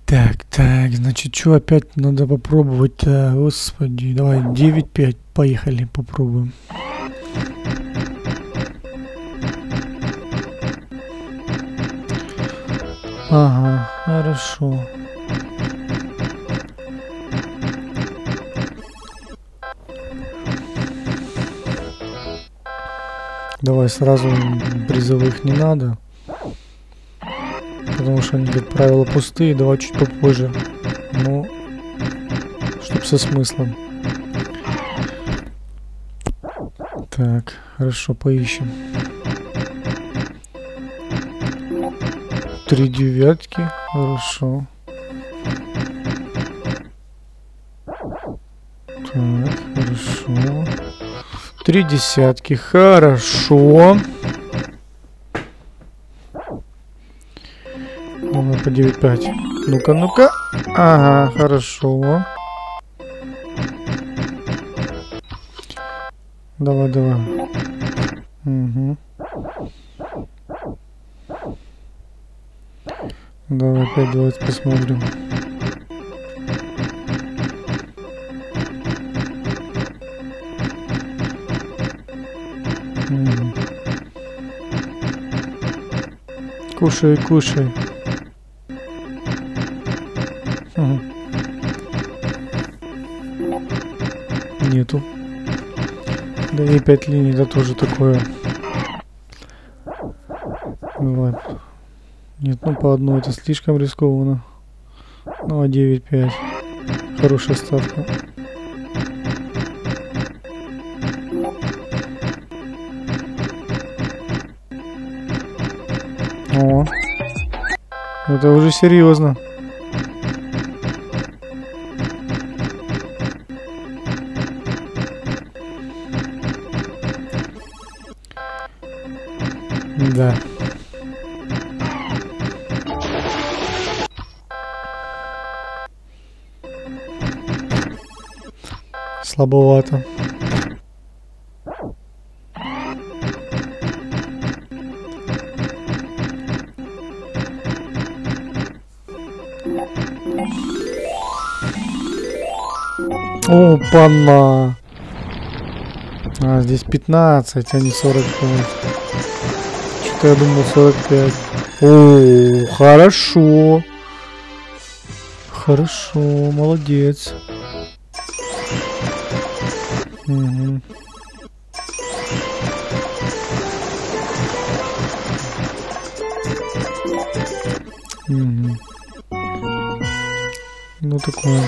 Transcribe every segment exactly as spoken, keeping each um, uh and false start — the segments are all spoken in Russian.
Так, так, значит, что опять надо попробовать-то? Господи, давай девять пять, поехали, попробуем. Ага, хорошо. Давай сразу призовых не надо. Потому что они, как правило, пустые. Давай чуть попозже. Ну, чтоб со смыслом. Так, хорошо, поищем. Три девятки, хорошо. Так, хорошо. Три десятки, хорошо. Давай по девять пять. Ну-ка, ну-ка. Ага, хорошо. Давай, давай. Угу. Давай опять давайте посмотрим. Угу. Кушай, кушай. Угу. Нету. Да и пять линий, это тоже такое. Давай. Нет, ну по одной это слишком рискованно. Ну а девять пять. Хорошая ставка. О, это уже серьезно. Да. Слабовато. Опа-на! А, здесь пятнадцать, а не сорок пять. Что-то я думал сорок пять. О, хорошо. Хорошо, молодец. Угу. Угу. Ну такое.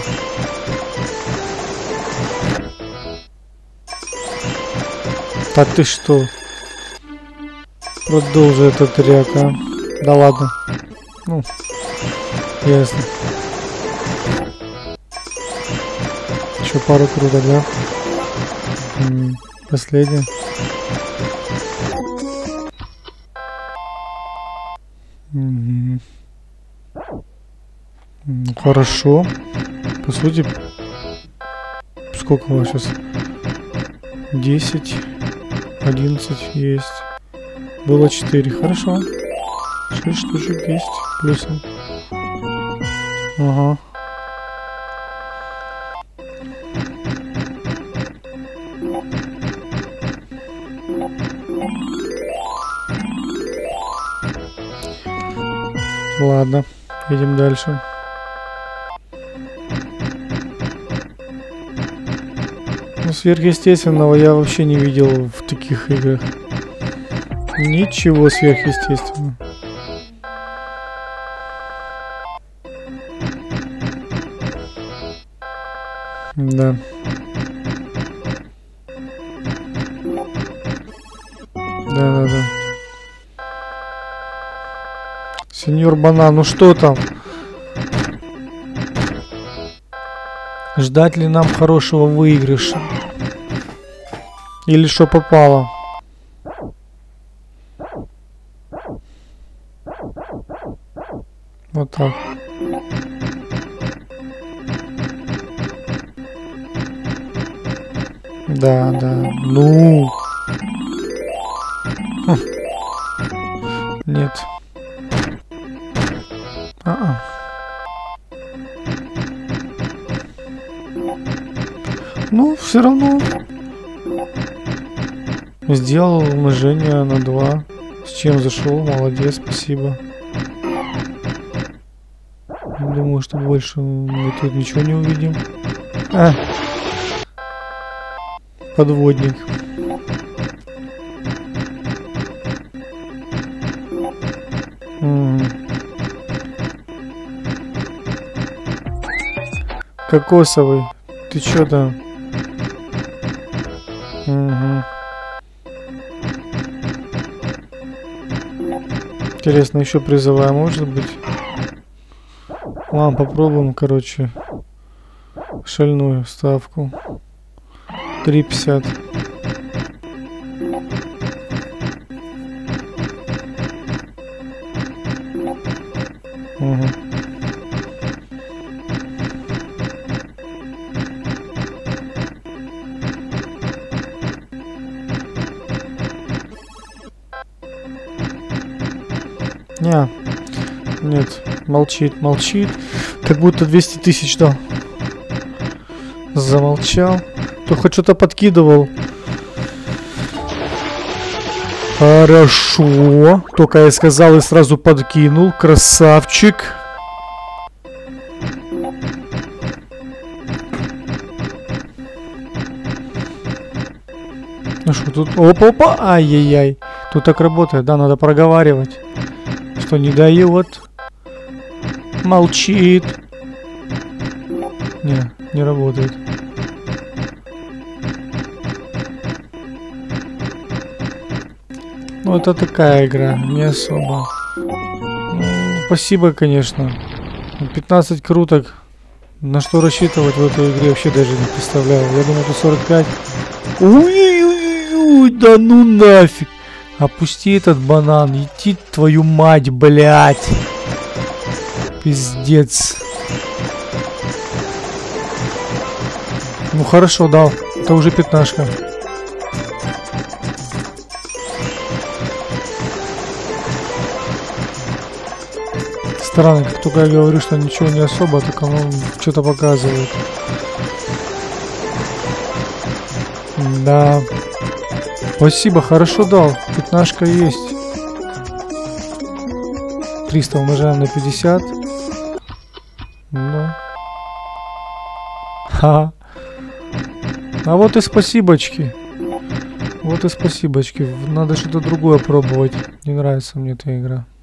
Так ты что? Продолжи этот ряд, а? Да ладно. Ну, ясно. Еще пару круток, да? М-м, последняя. М-м. Ну, хорошо. По сути, сколько у вас сейчас? десять, одиннадцать есть. Было четыре, хорошо. шесть штучек есть плюсом. Ага. Ладно, идем дальше. Ну, сверхъестественного я вообще не видел в таких играх. Ничего сверхъестественного. Да. Да-да-да. Сеньор Банан, ну что там? Ждать ли нам хорошего выигрыша? Или что попало? Вот так. Да, да. Ну. Хм. Нет. А-а. Ну, все равно. Сделал умножение на два. С чем зашел? Молодец, спасибо. Думаю, что больше мы тут ничего не увидим. А! Подводник. М-м. Кокосовый. Ты чё там? Угу. Интересно, еще призовая может быть? Ладно, попробуем, короче, шальную ставку. три пятьдесят. Угу. Не, нет, молчит, молчит. Как будто двести тысяч дал. Замолчал. То хоть что-то подкидывал. Хорошо. Только я сказал и сразу подкинул. Красавчик. Ну что тут? Опа-опа. Ай-яй-яй. Тут так работает, да, надо проговаривать. Что не дает. Молчит. Не, не работает. Ну, это такая игра, не особо. Ну, спасибо, конечно. пятнадцать круток. На что рассчитывать в этой игре вообще даже не представляю. Я думаю, это сорок пять. Ой-ой-ой, да ну нафиг. Опусти этот банан, иди твою мать, блядь. Пиздец. Ну хорошо, дал. Это уже пятнашка. Странно, как только я говорю, что ничего не особо, так оно что-то показывает. Да. Спасибо, хорошо дал. Пятнашка есть. триста умножаем на пятьдесят. Ну. Ха. А вот и спасибочки. Вот и спасибочки. Надо что-то другое пробовать. Не нравится мне эта игра.